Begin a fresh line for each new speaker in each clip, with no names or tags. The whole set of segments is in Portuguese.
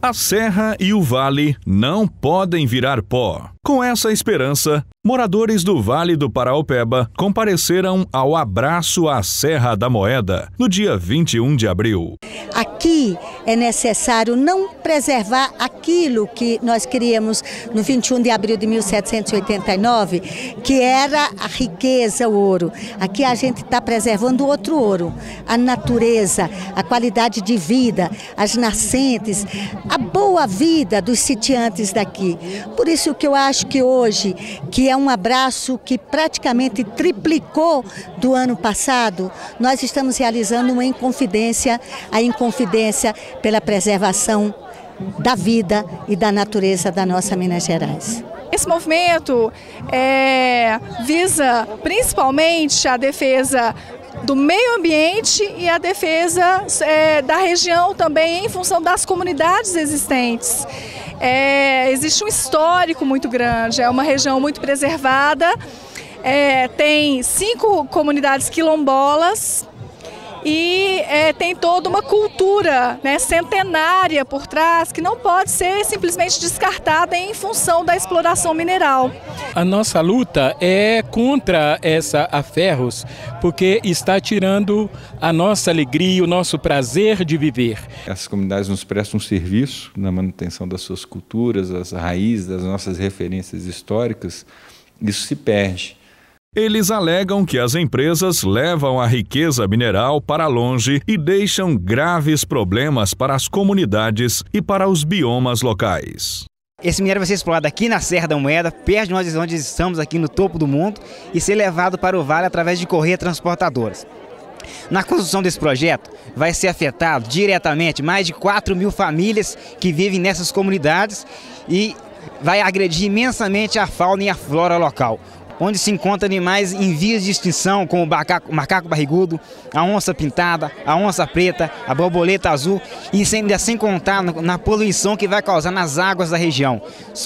A serra e o vale não podem virar pó. Com essa esperança, moradores do Vale do Paraopeba compareceram ao Abraço à Serra da Moeda no dia 21 de abril.
Aqui é necessário não preservar aquilo que nós queríamos no 21 de abril de 1789, que era a riqueza, o ouro. Aqui a gente está preservando outro ouro, a natureza, a qualidade de vida, as nascentes, a boa vida dos sitiantes daqui. Por isso que eu acho que hoje, que é um abraço que praticamente triplicou do ano passado, nós estamos realizando uma Inconfidência, a Inconfidência pela preservação da vida e da natureza da nossa Minas Gerais.
Esse movimento visa principalmente a defesa do meio ambiente e a defesa da região também em função das comunidades existentes. Existe um histórico muito grande, é uma região muito preservada, tem 5 comunidades quilombolas e tem toda uma cultura, né, centenária por trás que não pode ser simplesmente descartada em função da exploração mineral.
A nossa luta é contra essa aferros, porque está tirando a nossa alegria, o nosso prazer de viver.
Essas comunidades nos prestam um serviço na manutenção das suas culturas, as raízes, das nossas referências históricas. Isso se perde.
Eles alegam que as empresas levam a riqueza mineral para longe e deixam graves problemas para as comunidades e para os biomas locais.
Esse minério vai ser explorado aqui na Serra da Moeda, perto de nós onde estamos aqui no topo do mundo, e ser levado para o vale através de correias transportadoras. Na construção desse projeto vai ser afetado diretamente mais de 4.000 famílias que vivem nessas comunidades e vai agredir imensamente a fauna e a flora local, onde se encontram animais em vias de extinção, como o macaco barrigudo, a onça pintada, a onça preta, a borboleta azul, e ainda sem contar na poluição que vai causar nas águas da região.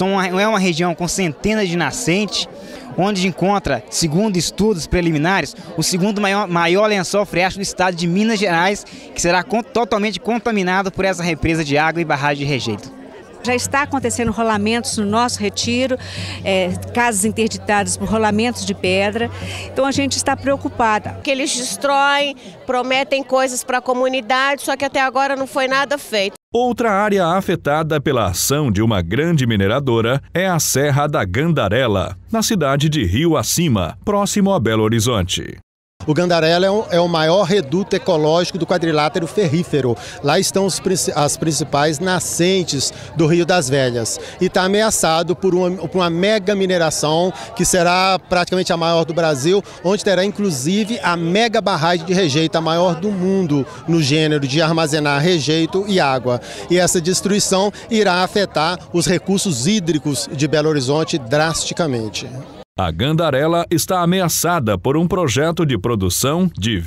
É uma região com centenas de nascentes, onde encontra, segundo estudos preliminares, o segundo maior lençol freático do estado de Minas Gerais, que será totalmente contaminado por essa represa de água e barragem de rejeito.
Já está acontecendo rolamentos no nosso retiro, casas interditadas por rolamentos de pedra. Então a gente está preocupada.
Que eles destroem, prometem coisas para a comunidade, só que até agora não foi nada feito.
Outra área afetada pela ação de uma grande mineradora é a Serra da Gandarela, na cidade de Rio Acima, próximo a Belo Horizonte.
O Gandarela é o maior reduto ecológico do quadrilátero ferrífero. Lá estão as principais nascentes do Rio das Velhas. E está ameaçado por uma mega mineração que será praticamente a maior do Brasil, onde terá inclusive a mega barragem de rejeito, a maior do mundo no gênero de armazenar rejeito e água. E essa destruição irá afetar os recursos hídricos de Belo Horizonte drasticamente.
A Gandarela está ameaçada por um projeto de produção de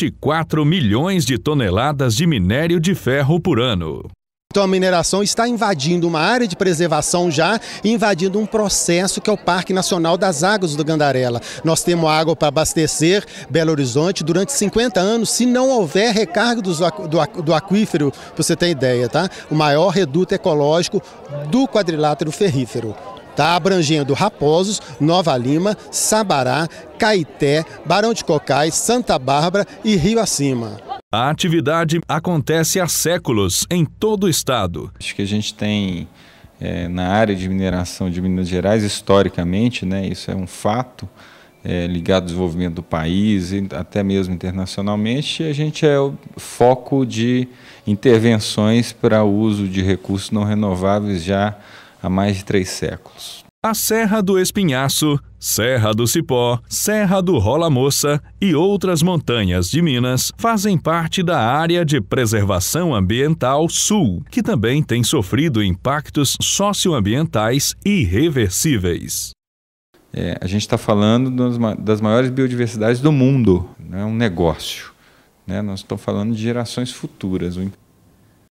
24 milhões de toneladas de minério de ferro por ano.
Então a mineração está invadindo uma área de preservação já, invadindo um processo que é o Parque Nacional das Águas do Gandarela. Nós temos água para abastecer Belo Horizonte durante 50 anos, se não houver recarga do aquífero, para você ter ideia, tá? O maior reduto ecológico do quadrilátero ferrífero. Está abrangendo Raposos, Nova Lima, Sabará, Caeté, Barão de Cocais, Santa Bárbara e Rio Acima.
A atividade acontece há séculos em todo o estado.
Acho que a gente tem na área de mineração de Minas Gerais, historicamente, né, isso é um fato ligado ao desenvolvimento do país e até mesmo internacionalmente, a gente é o foco de intervenções para o uso de recursos não renováveis já há mais de 3 séculos.
A Serra do Espinhaço, Serra do Cipó, Serra do Rola Moça e outras montanhas de Minas fazem parte da Área de Preservação Ambiental Sul, que também tem sofrido impactos socioambientais irreversíveis.
A gente está falando das maiores biodiversidades do mundo, não é um negócio, né? Nós estamos falando de gerações futuras.